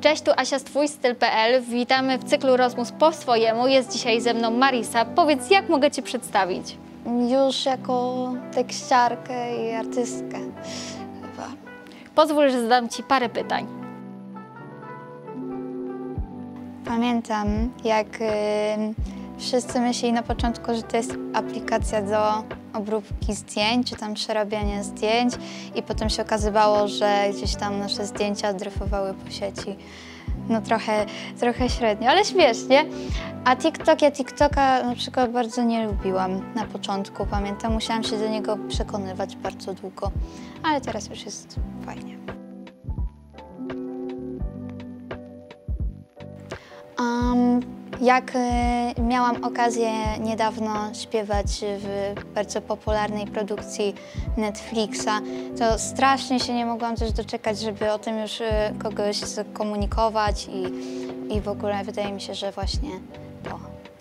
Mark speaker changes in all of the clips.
Speaker 1: Cześć, tu Asia z twójstyl.pl. Witamy w cyklu rozmów po swojemu. Jest dzisiaj ze mną Marisa. Powiedz, jak mogę Cię przedstawić?
Speaker 2: Już jako tekściarkę i artystkę chyba.
Speaker 1: Pozwól, że zadam Ci parę pytań.
Speaker 2: Pamiętam, jak wszyscy myśleli na początku, że to jest aplikacja do obróbki zdjęć, czy tam przerabiania zdjęć i potem się okazywało, że gdzieś tam nasze zdjęcia dryfowały po sieci. No trochę średnio, ale śmiesznie. A ja TikToka na przykład bardzo nie lubiłam na początku, pamiętam. Musiałam się do niego przekonywać bardzo długo, ale teraz już jest fajnie. Jak miałam okazję niedawno śpiewać w bardzo popularnej produkcji Netflixa, to strasznie się nie mogłam też doczekać, żeby o tym już kogoś zakomunikować i w ogóle wydaje mi się, że właśnie to.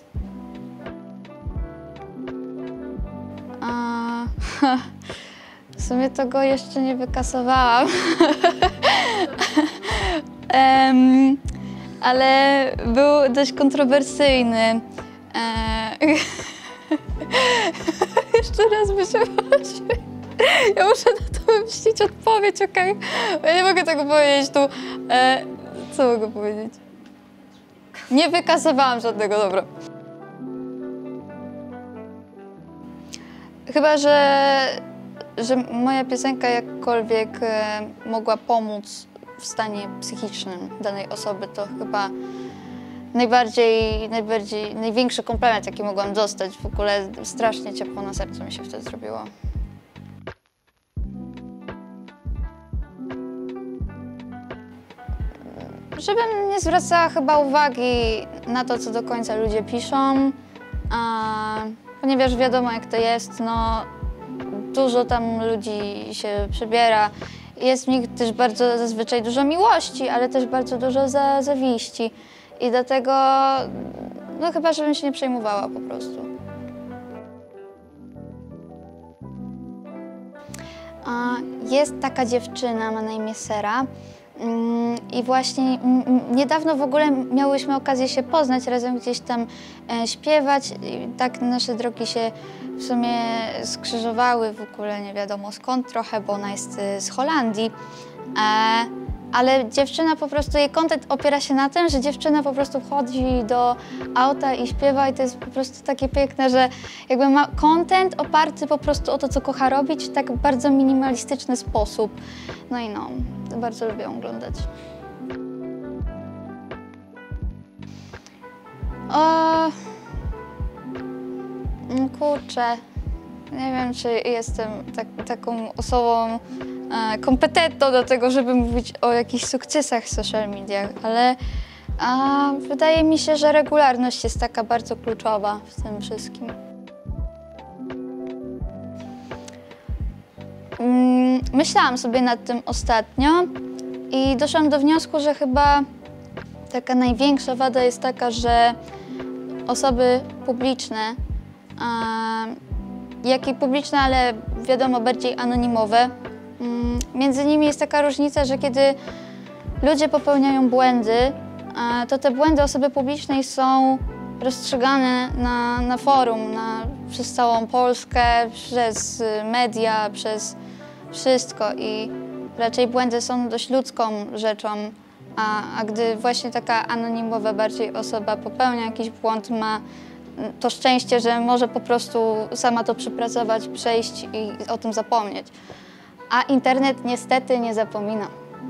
Speaker 2: W sumie to go jeszcze nie wykasowałam. Ale był dość kontrowersyjny. Jeszcze raz by się chodzi. Ja muszę na to wymyślić odpowiedź, okej? Ja nie mogę tego powiedzieć tu. Co mogę powiedzieć? Nie wykasowałam żadnego, dobra. Chyba, że moja piosenka jakkolwiek mogła pomóc w stanie psychicznym danej osoby, to chyba największy komplement, jaki mogłam dostać. W ogóle strasznie ciepło na sercu mi się wtedy zrobiło. Żebym nie zwracała chyba uwagi na to, co do końca ludzie piszą, ponieważ wiadomo, jak to jest, no dużo tam ludzi się przebiera. Jest w nich też bardzo zazwyczaj dużo miłości, ale też bardzo dużo zawiści. I dlatego, no chyba, żebym się nie przejmowała po prostu. Jest taka dziewczyna, ma na imię Sera. I właśnie niedawno w ogóle miałyśmy okazję się poznać, razem gdzieś tam śpiewać. I tak nasze drogi się w sumie skrzyżowały, w ogóle nie wiadomo skąd trochę, bo ona jest z Holandii. Ale dziewczyna po prostu, jej content opiera się na tym, że dziewczyna po prostu wchodzi do auta i śpiewa i to jest po prostu takie piękne, że jakby ma content oparty po prostu o to, co kocha robić w tak bardzo minimalistyczny sposób. No i no, bardzo lubię ją oglądać. Kurczę, nie wiem, czy jestem taką osobą kompetentną do tego, żeby mówić o jakichś sukcesach w social mediach, ale wydaje mi się, że regularność jest taka bardzo kluczowa w tym wszystkim. Myślałam sobie nad tym ostatnio i doszłam do wniosku, że chyba taka największa wada jest taka, że osoby publiczne, jak i publiczne, ale wiadomo bardziej anonimowe, między nimi jest taka różnica, że kiedy ludzie popełniają błędy, to te błędy osoby publicznej są rozstrzygane na forum, przez całą Polskę, przez media, przez wszystko i raczej błędy są dość ludzką rzeczą, a gdy właśnie taka anonimowa bardziej osoba popełnia jakiś błąd, ma to szczęście, że może po prostu sama to przepracować, przejść i o tym zapomnieć. A internet niestety nie zapomina.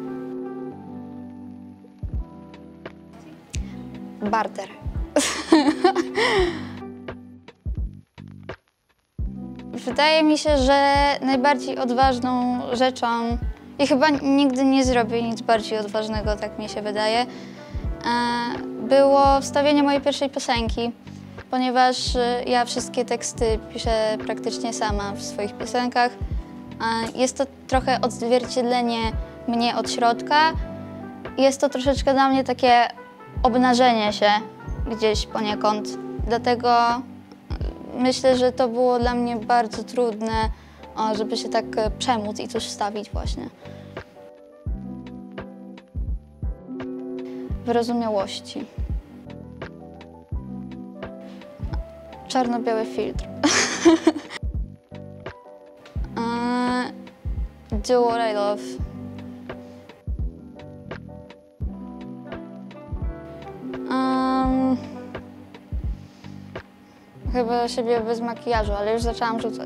Speaker 2: Barter. Wydaje mi się, że najbardziej odważną rzeczą, i chyba nigdy nie zrobię nic bardziej odważnego, tak mi się wydaje, było wstawienie mojej pierwszej piosenki, ponieważ ja wszystkie teksty piszę praktycznie sama w swoich piosenkach. Jest to trochę odzwierciedlenie mnie od środka. Jest to troszeczkę dla mnie takie obnażenie się gdzieś poniekąd. Dlatego myślę, że to było dla mnie bardzo trudne, żeby się tak przemóc i coś wstawić właśnie. wyrozumiałości. Czarno-biały filtr. Do what I love. Chyba siebie bez makijażu, ale już zaczęłam rzucać.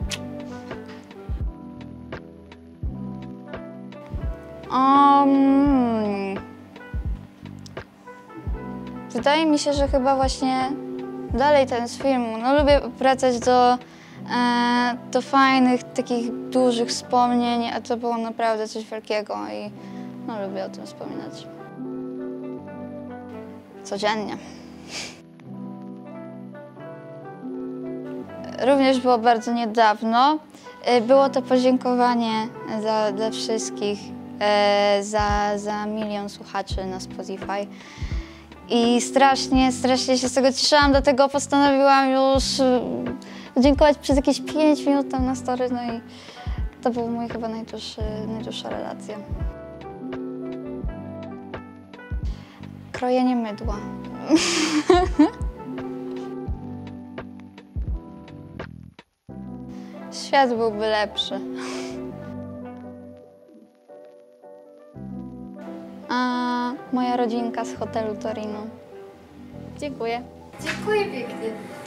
Speaker 2: Wydaje mi się, że chyba właśnie dalej ten z filmu. No, lubię wracać do fajnych, takich dużych wspomnień, a to było naprawdę coś wielkiego i no, lubię o tym wspominać. Codziennie. Również było bardzo niedawno. Było to podziękowanie dla wszystkich za 1 milion słuchaczy na Spotify. I strasznie się z tego cieszyłam, dlatego postanowiłam już dziękować przez jakieś 5 minut tam na story, no i to był mój chyba najdłuższa relacja. Krojenie mydła. Świat byłby lepszy. A moja rodzinka z hotelu Torino.
Speaker 1: Dziękuję.
Speaker 2: Dziękuję pięknie.